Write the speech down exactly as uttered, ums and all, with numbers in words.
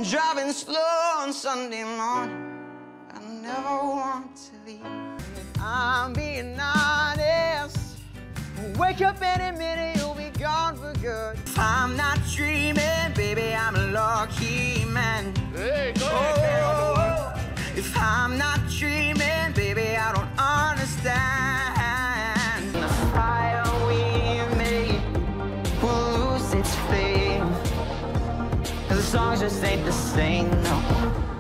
driving slow on Sunday morning. I never want to leave. If I'm being honest, wake up any minute, you'll be gone for good. If I'm not dreaming, baby, I'm a lucky man. Hey, go oh, ahead, if I'm not dreaming, baby, I don't understand. The fire we made will lose its flame. The songs just ain't the same, no.